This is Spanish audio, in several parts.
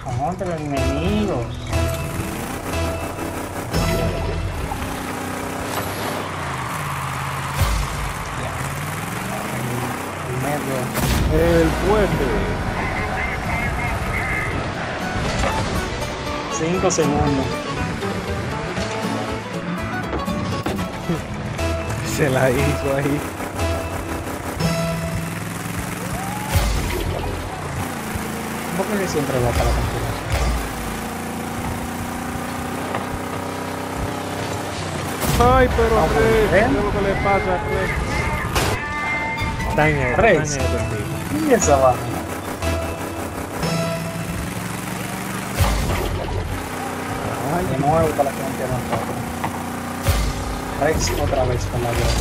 Contra enemigos. El medio. El fuerte. 5 segundos. Se la hizo ahí. ¿Por qué siempre va para la continuación? Ay, pero Ah, Rex, ¿qué ¿eh? es lo que le pasa a Rex? Está en eso, Rex. está en eso, sí. ¿Y esa baja? De nuevo para la gente nosotros. Rex otra vez con la guerra.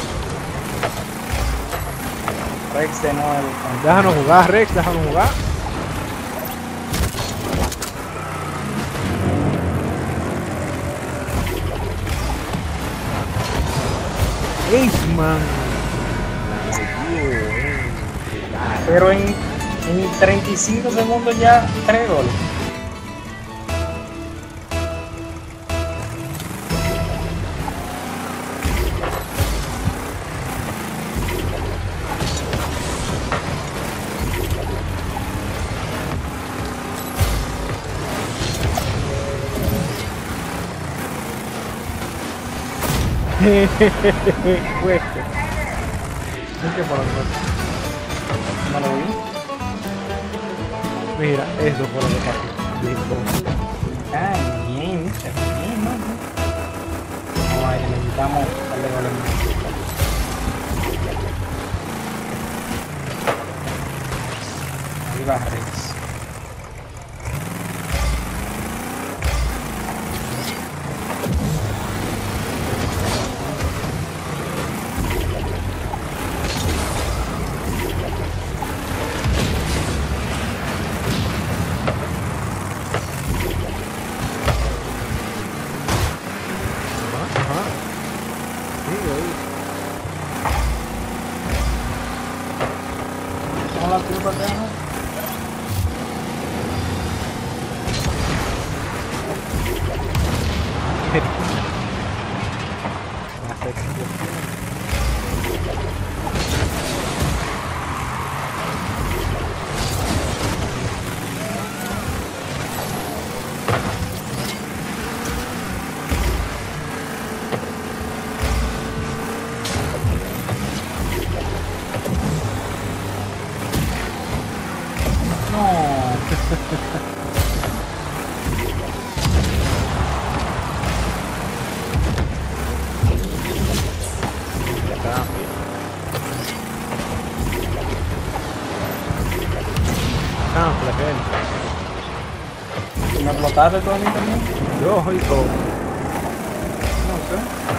Rex de nuevo. Déjanos jugar, Rex, déjanos jugar. Aceman. Pero en 35 segundos ya 3 goles. Fuerte. ¿En qué por no lo vi? Mira, eso fue lo que pasó. Listo. Ah, bien, bien, ¿no? Vamos a ver, necesitamos darle goles más. Ahí va Rex. Ajá. Sí, ahí. ¿Cómo la culpa tengo? No. Canfla, que él. ¿Me explotaste tú a mí también? Yo soy todo. No sé.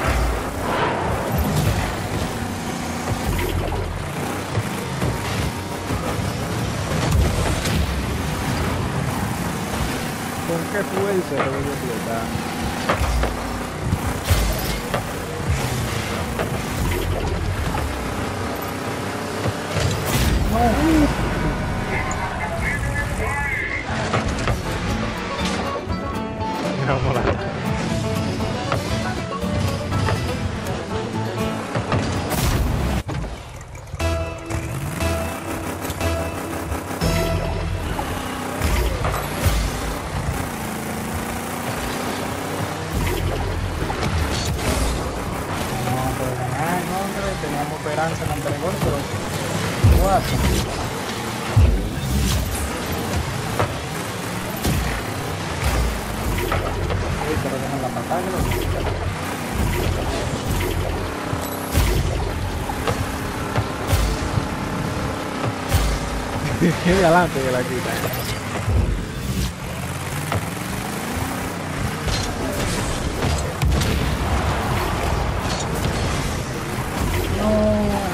¿Con qué fuerza te voy a explotar? Mira cómo la... No puedo ganar, no, hombre. Teníamos esperanza en el gol, pero cuatro. Uy, pero dejan la patada, de adelante que la quita. no.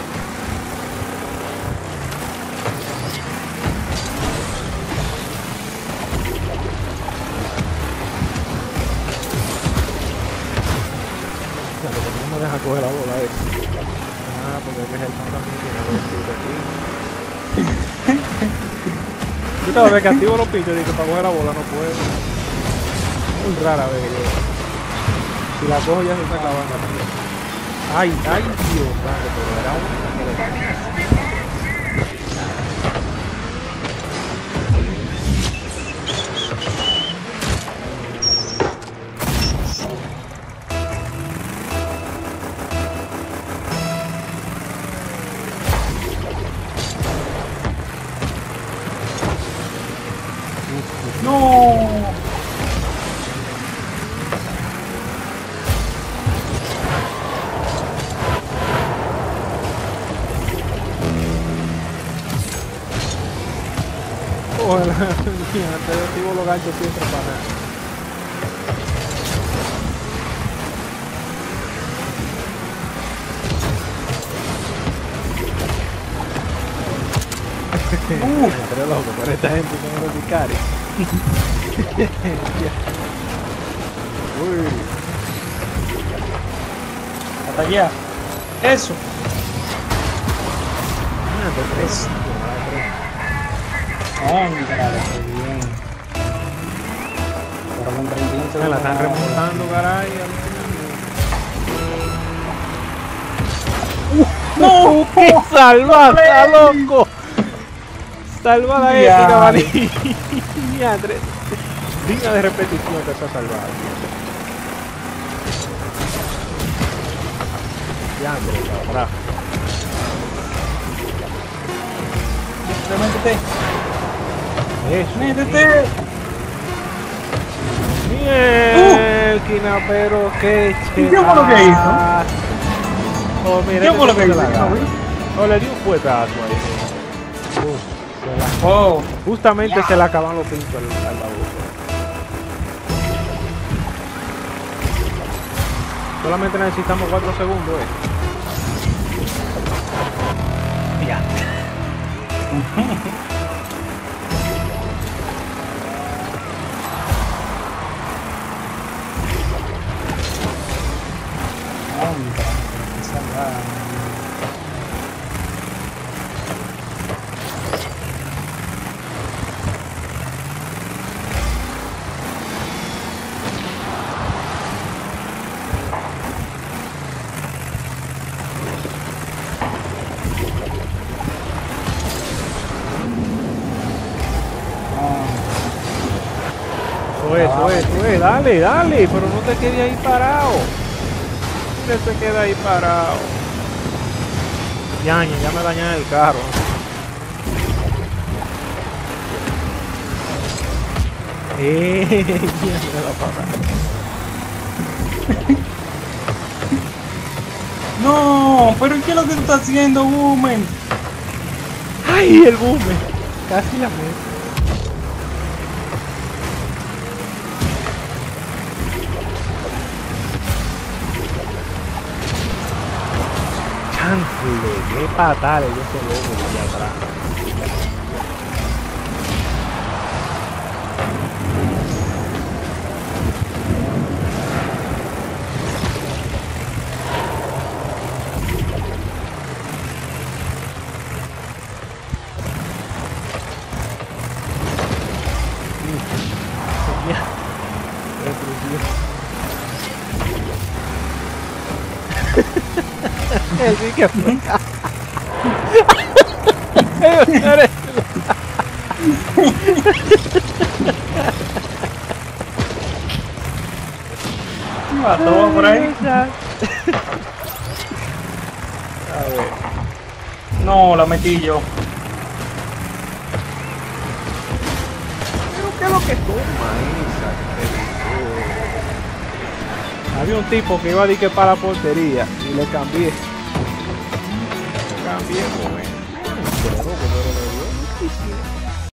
Claro, porque no me deja coger la bola esa. Ah, porque es que el man también tiene dos tiros aquí. Yo cada vez que activo los pinchos, digo, para coger la bola no puedo. Muy rara vez que yo. Si la cojo ya se está acabando. Ay, ay, Dios santo, pero era una No. ojalá, antes de activo los ganchos siempre para nada. Entre loco, pero esta gente no me lo picare. Uy. Hasta allá. Eso. Eso. Contra, qué bien. Pero con 31 Me la están remontando, caray. ¡No! ¡Qué salvada, loco! Salva la épica, Vani. Diandre. Digna de repetición que está salvada. Diandre, cabrón. Métete. Eso. Métete. Mielquina, pero qué chévere. ¿Qué fue lo que hizo? Oh, mira, ¿Qué fue lo que hizo? Oh, le dio un fuetazo ahí. Oh. Justamente se le acaban los pinchos al baboso. Solamente necesitamos 4 segundos, Ya. Eso, dale, dale, pero no te quedes ahí parado. ¿Qué se queda ahí parado? Ya me dañé el carro. Ya me la pasada. No, pero ¿qué es lo que tú estás haciendo, Boomer? ¡Ay, el boomer! Casi la meto. Qué patales yo ese loco allá atrás. Sí que fue. Mató por ahí. A ver. No, la metí yo. Pero qué es lo que toma esa. Había un tipo que iba a decir que para la portería y le cambié. Cambié, joven. Pero le dio.